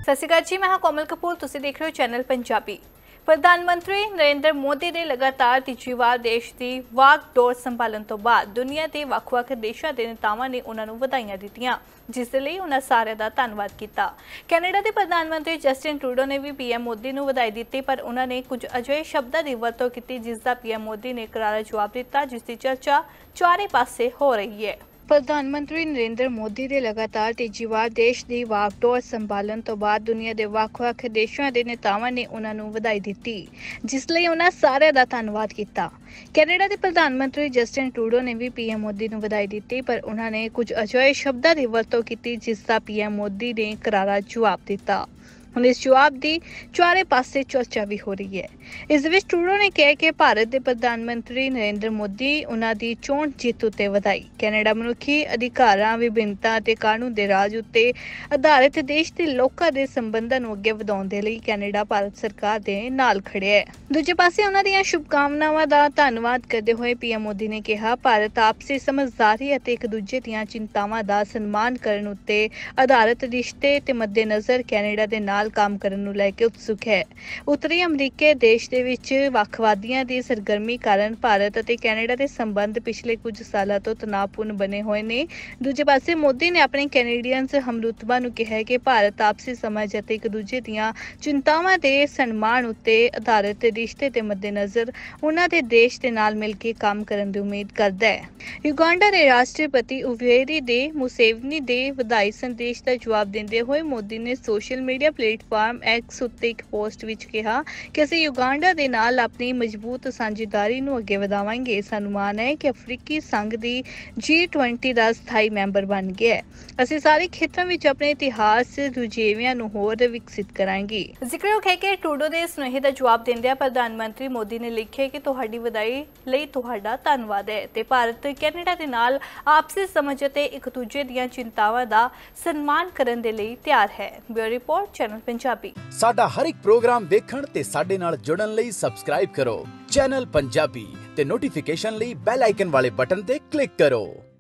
ਸਤਿ ਸ਼੍ਰੀ ਅਕਾਲ ਜੀ, ਮੈਂ ਹਾਂ ਕੋਮਲ ਕਪੂਰ। ਤੁਸੀਂ ਦੇਖ ਰਹੇ ਹੋ ਚੈਨਲ ਪੰਜਾਬੀ। ਪ੍ਰਧਾਨ ਮੰਤਰੀ ਨਰਿੰਦਰ ਮੋਦੀ ਦੇ ਲਗਾਤਾਰ ਤੀਜੀ ਵਾਰ ਦੇਸ਼ ਦੀ ਵਾਗਡੋਰ ਸੰਭਾਲਣ ਤੋਂ ਬਾਅਦ ਦੁਨੀਆ ਦੇ ਵੱਖ-ਵੱਖ ਦੇਸ਼ਾਂ ਦੇ ਨੇਤਾਵਾਂ ਨੇ ਉਹਨਾਂ ਨੂੰ ਵਧਾਈਆਂ ਦਿੱਤੀਆਂ, ਜਿਸ ਲਈ ਉਹਨਾਂ ਸਾਰਿਆਂ ਦਾ ਧੰਨਵਾਦ ਕੀਤਾ। ਕੈਨੇਡਾ ਦੇ ਪ੍ਰਧਾਨ ਮੰਤਰੀ ਜਸਟਿਨ ਟਰੂਡੋ ਨੇ ਵੀ ਪੀਐਮ ਮੋਦੀ ਨੂੰ ਵਧਾਈ ਦਿੱਤੀ, ਪਰ ਉਹਨਾਂ ਨੇ ਕੁਝ ਅਜਿਹੇ ਸ਼ਬਦਾਂ ਦੀ ਵਰਤੋਂ ਕੀਤੀ ਜਿਸ ਦਾ ਪੀਐਮ ਮੋਦੀ ਨੇ ਕਰਾਰਾ ਜਵਾਬ ਦਿੱਤਾ, ਜਿਸ ਦੀ ਚਰਚਾ ਚਾਰੇ ਪਾਸੇ ਹੋ ਰਹੀ ਹੈ। ਪ੍ਰਧਾਨ ਮੰਤਰੀ ਨਰਿੰਦਰ ਮੋਦੀ ਦੇ ਲਗਾਤਾਰ ਤੀਜੀ ਵਾਰ ਦੇਸ਼ ਦੀ ਵਾਗਡੋਰ ਸੰਭਾਲਣ ਤੋਂ ਬਾਅਦ ਦੁਨੀਆ ਦੇ ਵੱਖ-ਵੱਖ ਦੇਸ਼ਾਂ ਦੇ ਨੇਤਾਵਾਂ ਨੇ ਉਹਨਾਂ ਨੂੰ ਵਧਾਈ ਦਿੱਤੀ, ਜਿਸ ਲਈ ਉਹਨਾਂ ਸਾਰਿਆਂ ਦਾ ਧੰਨਵਾਦ ਕੀਤਾ। ਕੈਨੇਡਾ ਦੇ ਪ੍ਰਧਾਨ ਮੰਤਰੀ ਜਸਟਿਨ ਟਰੂਡੋ ਨੇ ਵੀ ਪੀਐਮ ਮੋਦੀ ਨੂੰ ਵਧਾਈ ਦਿੱਤੀ, ਪਰ ਉਹਨਾਂ ਨੇ ਕੁਝ ਅਜਿਹੇ ਸ਼ਬਦਾਂ ਦੀ ਵਰਤੋਂ ਕੀਤੀ ਜਿਸ ਦਾ ਪੀਐਮ ਮੋਦੀ ਨੇ ਕਰਾਰਾ ਜਵਾਬ ਦਿੱਤਾ। ਹੁਣ ਇਸ ਜਵਾਬ ਦੀ ਚਾਰੇ ਪਾਸੇ ਚਰਚਾ ਵੀ ਹੋ ਰਹੀ ਹੈ। ਇਸ ਵਿੱਚ ਟਰੂਡੋ ਨੇ ਕਿਹਾ ਕਿ ਭਾਰਤ ਦੇ ਪ੍ਰਧਾਨ ਮੰਤਰੀ ਨਰਿੰਦਰ ਮੋਦੀ ਉਹਨਾਂ ਦੀ ਚੋਣ ਜਿੱਤ ਉੱਤੇ ਵਧਾਈ। ਕੈਨੇਡਾ ਮਨੁੱਖੀ ਅਧਿਕਾਰਾਂ, ਵਿਭਿੰਨਤਾ ਅਤੇ ਕਾਨੂੰਨ ਦੇ ਰਾਜ ਉੱਤੇ ਆਧਾਰਿਤ ਦੇਸ਼ ਦੇ ਲੋਕਾਂ ਦੇ ਸੰਬੰਧਾਂ ਨੂੰ ਅੱਗੇ ਵਧਾਉਣ ਦੇ ਲਈ ਕੈਨੇਡਾ ਭਾਰਤ ਸਰਕਾਰ ਦੇ ਨਾਲ ਖੜਿਆ ਹੈ। ਦੂਜੇ ਪਾਸੇ ਉਹਨਾਂ ਦੀਆਂ ਸ਼ੁਭਕਾਮਨਾਵਾਂ ਦਾ ਧੰਨਵਾਦ ਕਰਦੇ ਹੋਏ ਪੀਐਮ ਮੋਦੀ ਨੇ ਕਿਹਾ, ਭਾਰਤ ਆਪਸੀ ਸਮਝਦਾਰੀ ਅਤੇ ਇੱਕ ਦੂਜੇ ਦੀਆਂ ਚਿੰਤਾਵਾਂ ਦਾ ਸਨਮਾਨ ਕਰਨ ਉੱਤੇ ਆਧਾਰਿਤ ਰਿਸ਼ਤੇ ਤੇ ਮੱਦੇਨਜ਼ਰ ਕੈਨੇਡਾ ਦੇ ਨਾਲ ਕੰਮ ਕਰਨ ਨੂੰ ਲੈ ਕੇ ਉਤਸੁਕ ਹੈ। ਉੱਤਰੀ ਅਮਰੀਕੀ ਦੇਸ਼ ਦੇ ਵਿੱਚ ਵੱਖਵਾਦੀਆਂ ਦੀ ਸਰਗਰਮੀ ਕਾਰਨ ਭਾਰਤ ਅਤੇ ਕੈਨੇਡਾ ਦੇ ਸੰਬੰਧ ਪਿਛਲੇ ਕੁਝ ਸਾਲਾਂ ਤੋਂ ਤਣਾਅਪੂਰਨ ਬਣੇ ਹੋਏ ਨੇ। ਦੂਜੇ ਪਾਸੇ ਮੋਦੀ ਨੇ ਆਪਣੇ ਕੈਨੇਡੀਅਨ ਹਮਰੁਤਬਾ ਨੂੰ ਕਿਹਾ ਕਿ ਭਾਰਤ ਆਪਸੀ ਸਮਝ ਅਤੇ ਇੱਕ ਦੂਜੇ ਦੀਆਂ ਚਿੰਤਾਵਾਂ ਦੇ ਸਨਮਾਨ ਉੱਤੇ ਆਧਾਰਿਤ ਰਿਸ਼ਤੇ ਦੇ ਮੱਦੇਨਜ਼ਰ ਉਹਨਾਂ ਦੇ ਦੇਸ਼ ਦੇ ਨਾਲ ਮਿਲ ਕੇ ਕੰਮ ਕਰਨ ਦੀ ਉਮੀਦ ਕਰਦਾ ਹੈ। ਯੂਗਾਂਡਾ ਦੇ ਰਾਸ਼ਟਰਪਤੀ ਯੂਵੇਰੀ ਮੁਸੇਵੇਨੀ ਦੇ ਵਧਾਈ ਸੰਦੇਸ਼ ਦਾ ਜਵਾਬ ਦਿੰਦੇ ਹੋਏ ਮੋਦੀ ਨੇ ਸੋਸ਼ਲ ਮੀਡੀਆ ਪਲੇਟਫਾਰਮ ਐਕਸ ਉੱਤੇ ਇੱਕ ਪੋਸਟ ਵਿੱਚ ਕਿਹਾ ਕਿ ਅਸੀਂ ਯੂਗਾਂਡਾ ਦੇ ਨਾਲ ਆਪਣੀ ਮਜ਼ਬੂਤ ਸਾਂਝੇਦਾਰੀ ਨੂੰ ਅੱਗੇ ਵਧਾਵਾਂਗੇ। ਸਾਨੂੰ ਮਾਣ ਹੈ ਕਿ ਅਫਰੀਕੀ ਸੰਘ ਦੀ G20 ਦਾ ਸਥਾਈ ਮੈਂਬਰ ਬਣ ਗਿਆ ਹੈ। ਅਸੀਂ ਸਾਰੇ ਖੇਤਰਾਂ ਵਿੱਚ ਆਪਣੇ ਇਤਿਹਾਸ ਰੁਝੇਵਿਆਂ ਨੂੰ ਹੋਰ ਵਿਕਸਿਤ ਕਰਾਂਗੇ। ਜ਼ਿਕਰਯੋਗ ਹੈ ਕਿ ਟਰੂਡੋ ਦੇ ਸੁਨੇਹੇ ਦਾ ਜਵਾਬ ਦਿੰਦਿਆਂ ਪ੍ਰਧਾਨ ਮੰਤਰੀ ਮੋਦੀ ਨੇ ਲਿਖਿਆ ਕਿ ਤੁਹਾਡੀ ਵਧਾਈ ਲਈ ਤੁਹਾਡਾ ਧੰਨਵਾਦ ਹੈ ਤੇ ਭਾਰਤ ਕੈਨੇਡਾ ਦੇ ਨਾਲ ਆਪਸੀ ਸਮਝ ਅਤੇ ਇੱਕ ਦੂਜੇ ਦੀਆਂ ਚਿੰਤਾਵਾਂ ਦਾ ਸਨਮਾਨ ਕਰਨ ਦੇ ਲਈ ਤਿਆਰ ਹੈ। Bureau report, channel Punjabi. ਸਾਡਾ ਹਰ ਇੱਕ ਪ੍ਰੋਗਰਾਮ ਵੇਖਣ ਤੇ ਸਾਡੇ ਨਾਲ ਜੁੜਨ ਲਈ ਸਬਸਕ੍ਰਾਈਬ ਕਰੋ ਚੈਨਲ ਪੰਜਾਬੀ ਤੇ ਨੋਟੀਫਿਕੇਸ਼ਨ ਲਈ ਬੈਲ ਆਈਕਨ ਵਾਲੇ ਬਟਨ ਤੇ ਕਲਿੱਕ ਕਰੋ।